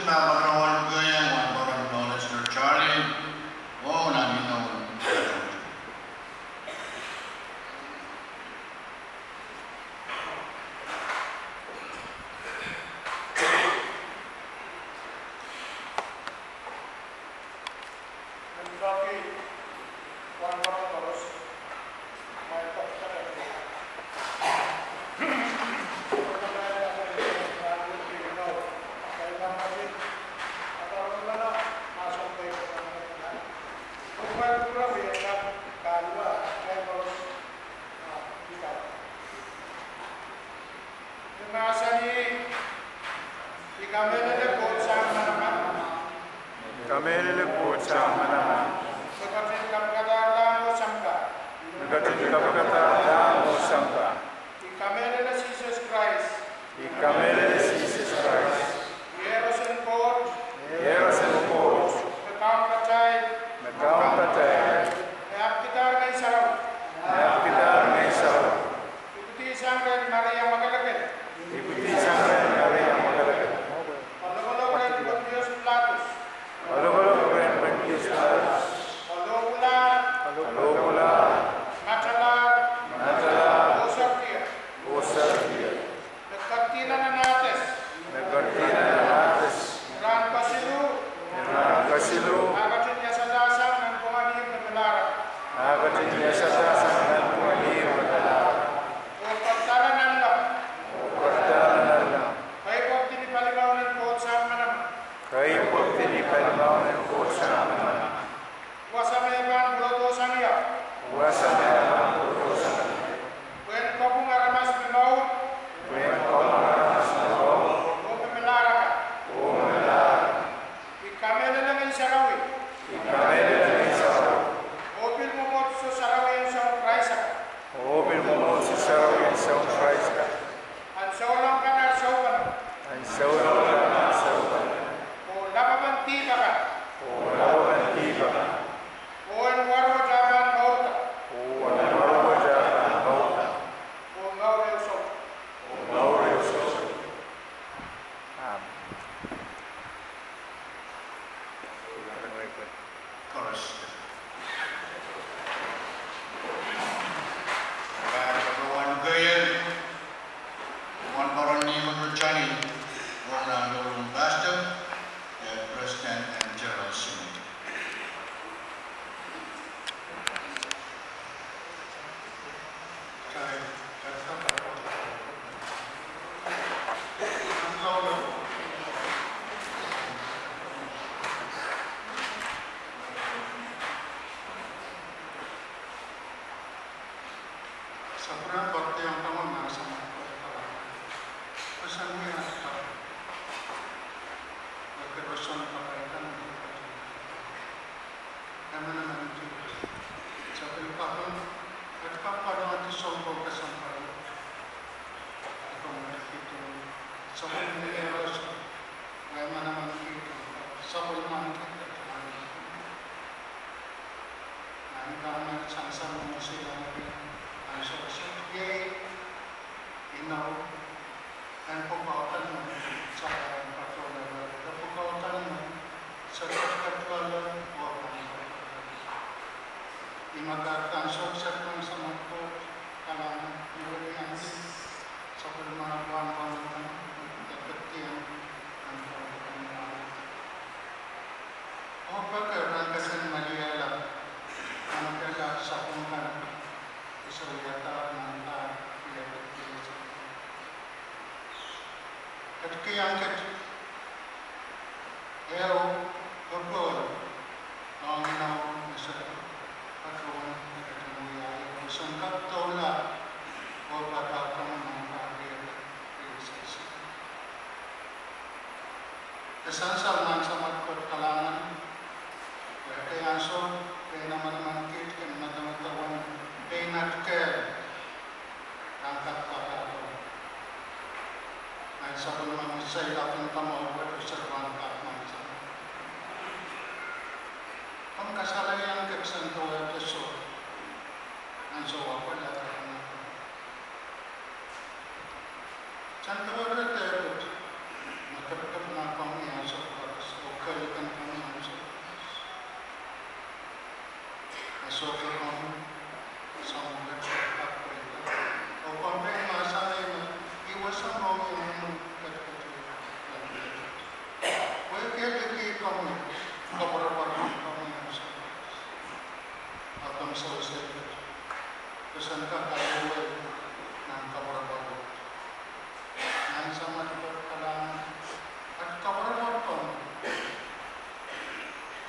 Santo Padre,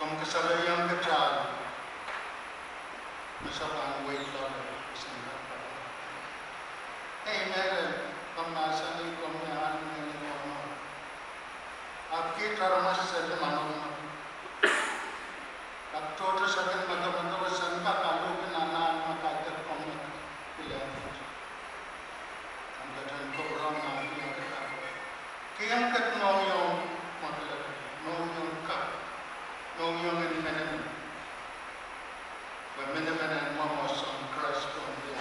kasalayang kecil, masalah wait lagi, sehingga. Meron pamasa ni kumyahan ni Roma. आपकी तरह से मालूम अब छोटे सगन मतलब संका कालू के नाना मका कर कम पिला हम कहते हैं प्रोग्राम ना किया कि हम कहते नौयों मतलब नौयों का नौयों में मैंने मामा son Christ को दिया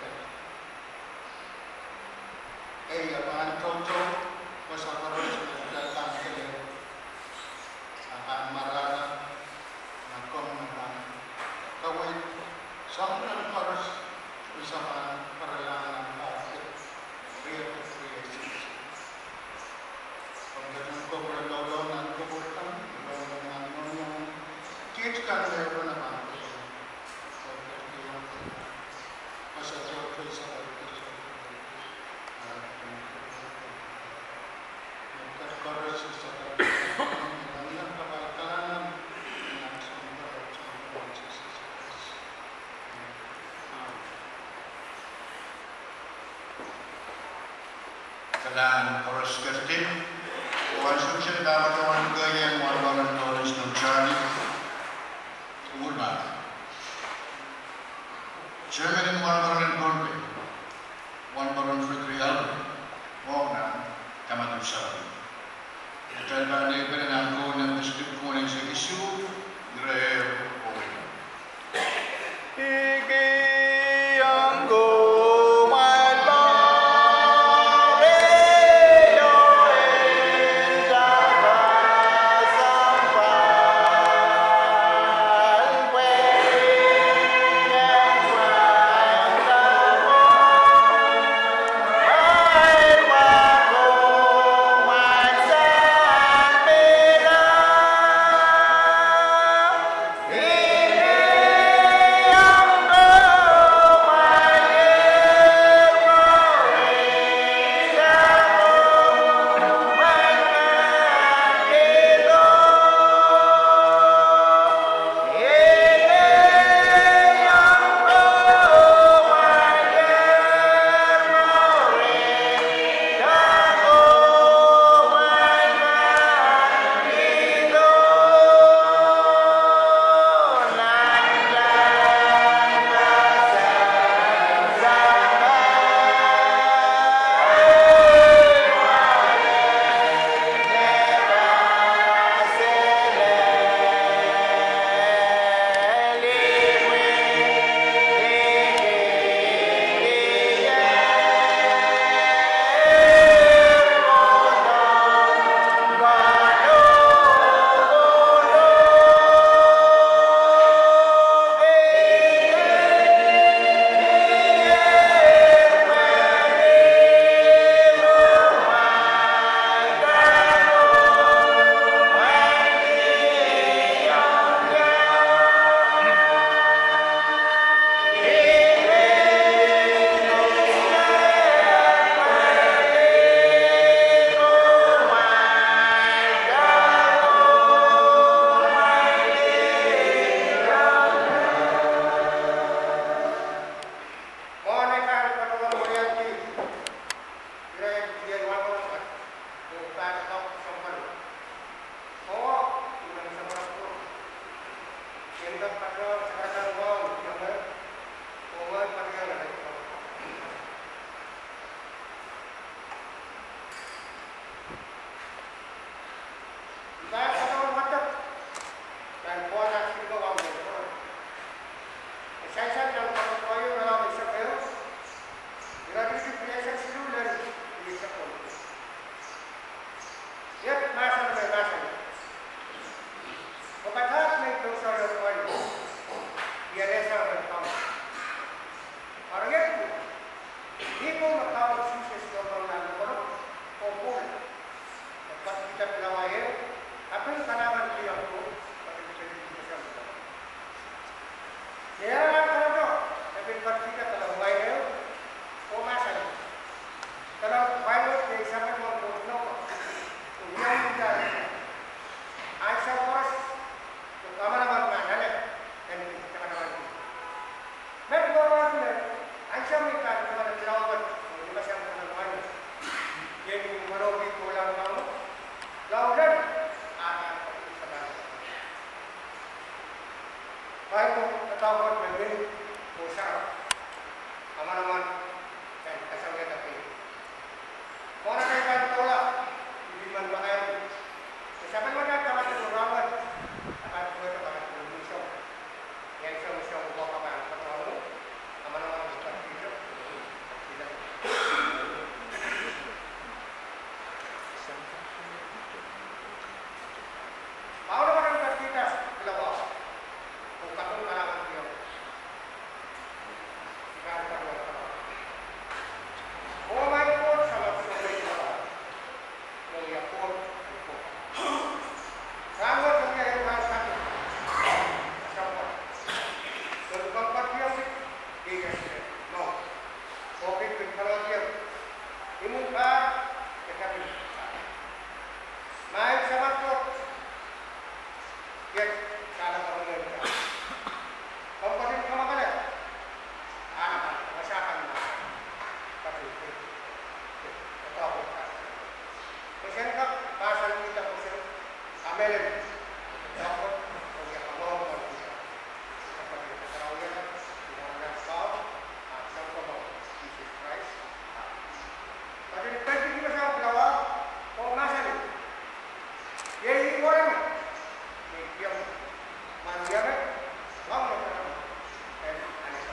है अब toto pasaparos datang ke akan marana nakom nakan kawin sampai paros usaha perlahan aktif real creation penggunaan keberlautan kebutuhan keberlautan kita level apa masa itu saya Kadang poros kertin, wan sukses dapat wan gaya wan balan poros nurjani, umurmat. Chairman wan balan konpe, wan balan Fredrik Albert, wagna kamatu sabi. Terima kasih kepada aku dan mesti kuning sekisu, grab owen. Kahit kung tatawag may bin, usap. Aman-aman, dan kasangga tapi. Kung na kayo kayo tolak, hindi man ba kayo? Sabi mo na kawan ng urawan, akan ko ito kawan ng misong. Yan sa misong ubang kawan ng patuwa aman-aman bukan dito. Mau naman ang pagkita, dalawa. Kung katong kailangan niyo. Kaya pa naman ka. Kung may po sa magsumay na ba, nung yapon, po. Sangot ang yung rasa niyo. Kasama. Kung pagpatiyang, igas niyo. No. Okay, kung kalagyan. Imuka, katabi. May sa matkot. Yes, kalau kamu lihat, kamu pasti kamu kan ya, masakan tapi tahu kan, kemudian kan bahasa kita kemudian amelin, dapat punya kamu kita, apa kita tahu ya, kita orang tahu, siapa mau Jesus Christ, tapi tadi kita sama berlawan, kau nasi ni, ya ini orang. Yang manjana, lama kan, dan aneh.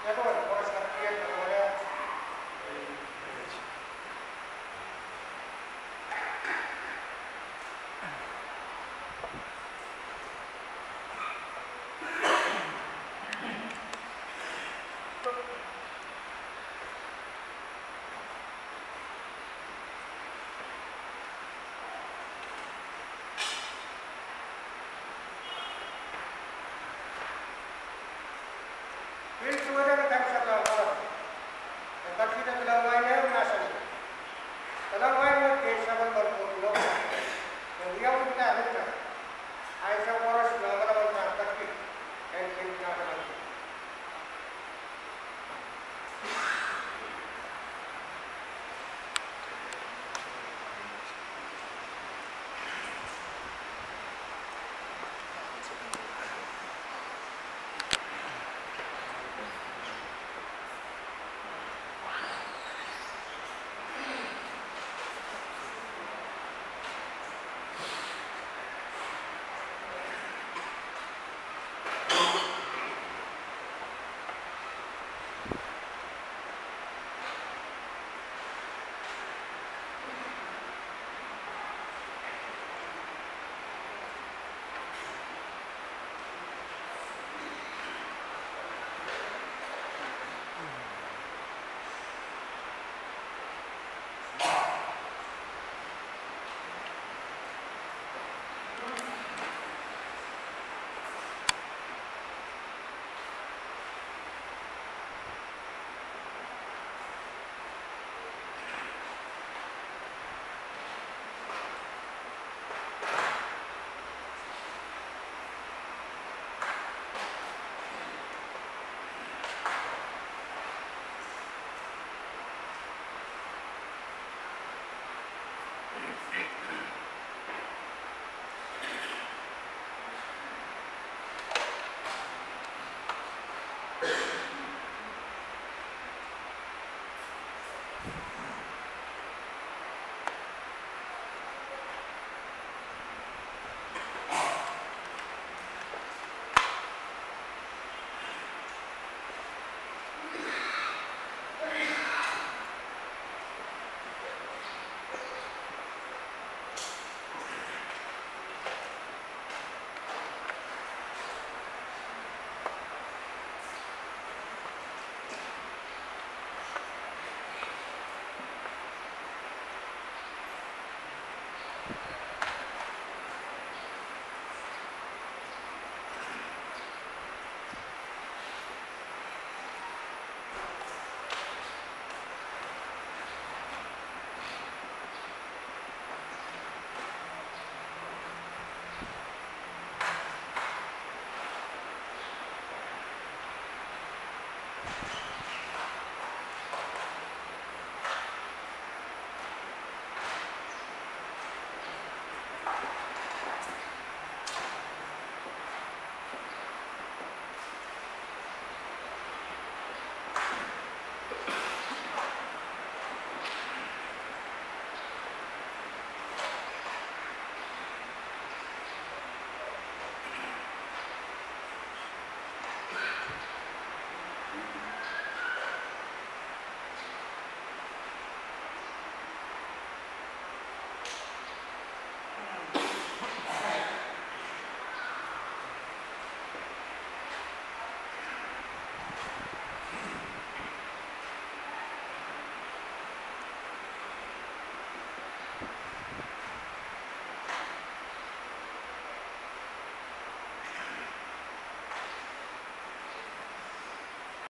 Siapa?